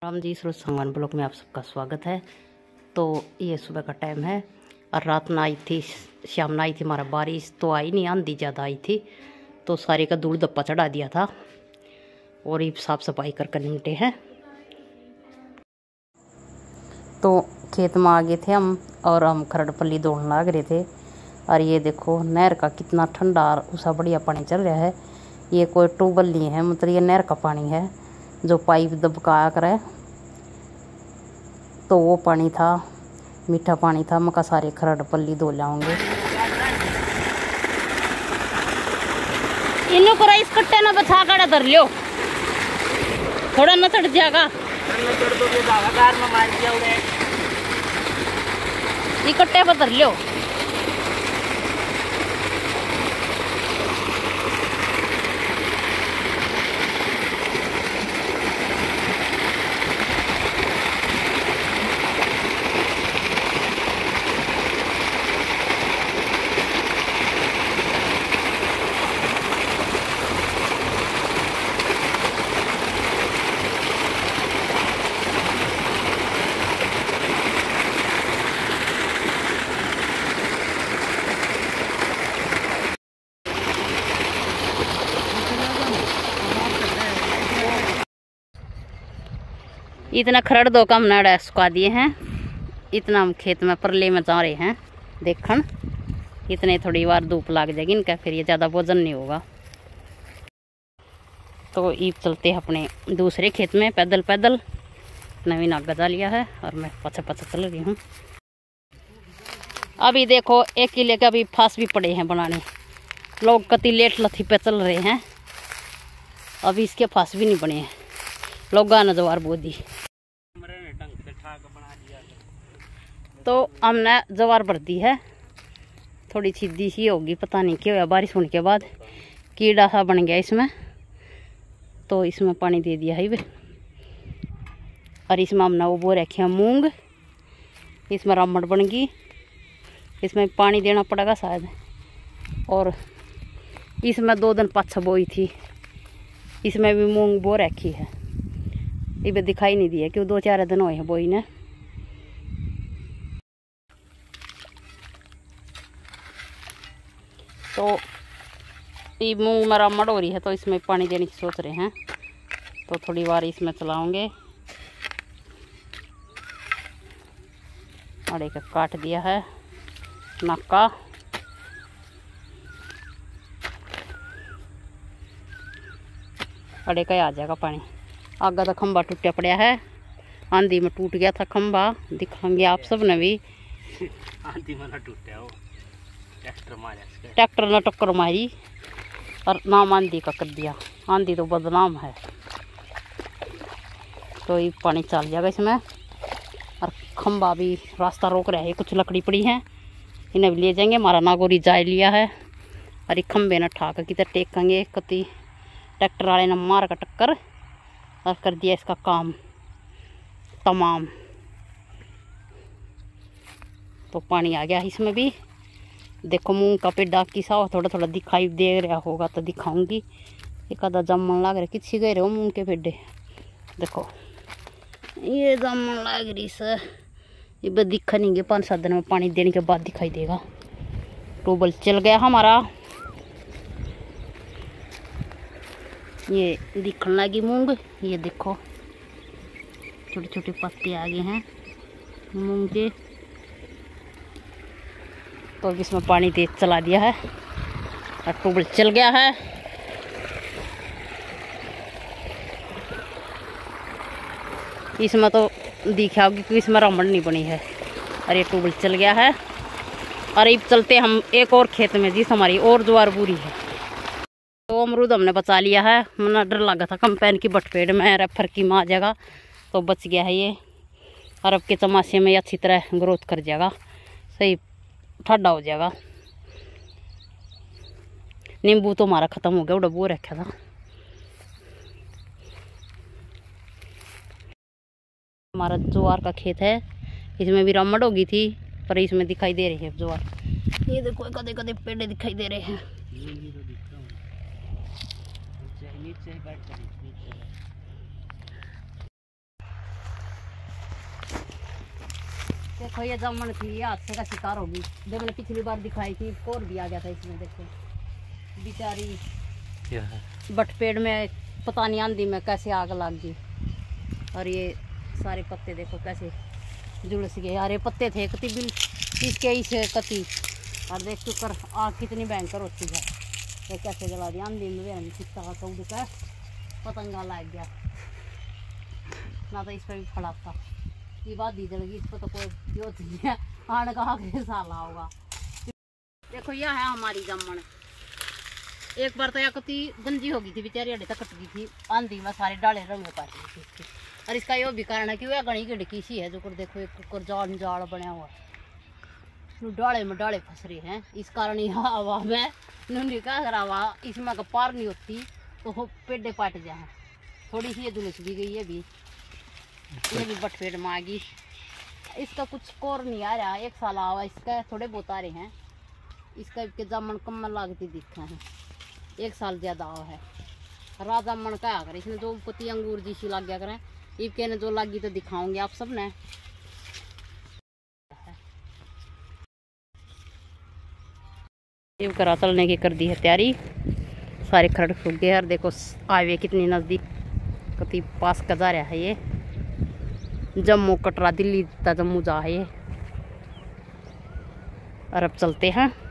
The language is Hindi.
राम जी सूरज संगवान ब्लॉक में आप सबका स्वागत है। तो ये सुबह का टाइम है और रात में आई थी, शाम में आई थी हमारा बारिश, तो आई नहीं, आंधी ज़्यादा आई थी तो सारे का धूल धप्पा चढ़ा दिया था और ये साफ सफाई कर निपटे हैं। तो खेत में आ गए थे हम और हम खरड़पल्ली दौड़ने लग रहे थे और ये देखो नहर का कितना ठंडा और उसा बढ़िया पानी चल रहा है। ये कोई ट्यूबवेल नहीं है, मतलब ये नहर का पानी है जो पाइप दबकाया करे, तो वो पानी था, मीठा पानी था। मका सारे खरड़पल्ली धो लाऊंगे। इन्हों को इस कट्टे ना बचा कर धर लियो, थोड़ा न चढ़ जाएगा। ये कट्टे पर धर लियो। इतना खरड़ दो का हमने सुखा दिए हैं। इतना हम खेत में परले में जा रहे हैं देखन, इतने थोड़ी बार धूप लग जाएगी इनका, फिर ये ज़्यादा भोजन नहीं होगा। तो ईब चलते हैं अपने दूसरे खेत में पैदल पैदल। नवीन आग गजा लिया है और मैं पछा पछा चल रही हूँ। अभी देखो एक किले के अभी फांस भी पड़े हैं बनाने, लोग कति लेट लथी पे चल रहे हैं, अभी इसके फांस भी नहीं बने हैं। लोग गाना जवार बोदी तो हमने जवार भर दी है, थोड़ी सीधी सी होगी, पता नहीं क्या हुआ बारिश होने के बाद, कीड़ा सा बन गया इसमें, तो इसमें पानी दे दिया है। और इसमें हमने वो बो रखे हैं मूंग, इसमें रामड़ बन गई, इसमें पानी देना पड़ेगा शायद। और इसमें 2 दिन पाछा बोई थी, इसमें भी मूंग बो रखी है, ये दिखाई नहीं दिया क्यों 2-4 दिन हुए हैं बोई ने। तो ये मूंग में रामड़ हो रही है तो इसमें पानी देने की सोच रहे हैं, तो थोड़ी बार इसमें चलाओगे। और एक काट दिया है नक्का, अड़े का आ जाएगा पानी। आगा तो खंबा टूटा पड़ा है, आंधी में टूट गया था खंबा, दिखाएंगे आप सब ने भी। आंधी में टूटा हो, ट्रैक्टर ने टक्कर मारी और नाम आंधी का कर दिया, आंधी तो बदनाम है। तो ये पानी चल जाएगा इसमें। और खंबा भी रास्ता रोक रहा है, कुछ लकड़ी पड़ी है, इन्हें भी ले जाएंगे। हमारा नागौरी जाए लिया है और ये खंबे ने ठाक किधर टेकेंगे, कति ट्रैक्टर वाले ने मार का टक्कर और कर दिया इसका काम तमाम। तो पानी आ गया इसमें भी। देखो मूंग का पेड़ा किसा थोड़ा थोड़ा दिखाई दे रहा होगा तो दिखाऊंगी। एक आधा जामन लग रहा, किसी गए रहे मूंग के पेड़े, देखो ये जामन लग रही सर, ये दिखा नहीं गया, 5-7 दिन में पानी देने के बाद दिखाई देगा। ट्यूबवेल चल गया हमारा, ये दिखने लगी मूंग, ये देखो छोटे छोटे पत्ते आ गए हैं मूंग के। तो इसमें पानी तेज चला दिया है और ट्यूबवेल चल गया है। इसमें तो दिखा होगी कि इसमें रामड़ नहीं बनी है और ये ट्यूबवेल चल गया है। और अब चलते हम एक और खेत में जिस हमारी और ज्वार बुरी है। तो अमरूद हमने बचा लिया है, मना डर लगा था कंपेन की बटपेड़ में रेफर की माँ जगह, तो बच गया है ये। अरब के चमासे में अच्छी तरह ग्रोथ कर जाएगा, सही ठंडा हो जाएगा। नींबू तो हमारा ख़त्म हो गया, वो डब्बू रखा था। हमारा ज्वार का खेत है, इसमें भी रामड़ होगी थी पर इसमें दिखाई दे रही है ज्वार। ये देखो कदे कदे पेड़े दिखाई दे रहे हैं। देखो ये जामुन थी, ये हादसे का शिकार होगी। जब मैंने पिछली बार दिखाई थी कोर भी आ गया था इसमें। देखो बेचारी बटपेड़ में पता नहीं आंधी में कैसे आग लग गई। और ये सारे पत्ते देखो कैसे झुलस गए यार। ये पत्ते थे कति बिल इसके ही से कति। और देख चुकर आग कितनी भयंकर होती है। ये कैसे जला दिया आंधी में चित्ता का उड़ कर पतंगा लग गया ना। तो इस पर भी फड़ा था ये बात दी जलेगी। इस पर तो कोई होती है आने का आगे साला होगा। देखो यह है हमारी जामुन। एक बार तो यह कति गंजी हो गई थी बेचारी, अड़े तक कट गई थी आंधी में, सारे डाले रंग काट गई थी। और इसका यो भी कारण है कि वह घनी गिड़की सी है। जो कर देखो एक कुकर जाल जाल बना हुआ है, डाले में डाले फंस रहे हैं। इस कारण यह हवा में नूनी का अगर हवा इसमें का पार नहीं होती तो पेड़े पाट जाए। थोड़ी सी ये दुलस भी गई है भी, ये भी बटपेड़ में आ गई। इसका कुछ कोर नहीं आ रहा, 1 साल आवा इसका, थोड़े बहुत आ रहे हैं। इसका के जामुन कम लागती दिखते हैं, 1 साल ज़्यादा आवा है। राजा मन का आकर इसने जो पति अंगूर जैसी लग गया करें, इबके ने जो लगी तो दिखाऊंगे आप सब ने। करा तलने की कर दी है तैयारी, सारे खरड़ सूख गए। और देखो हाईवे कितनी नज़दीक कति पास का जा रहा है। ये जम्मू कटरा दिल्ली जम्मू जा है ये। और अब चलते हैं।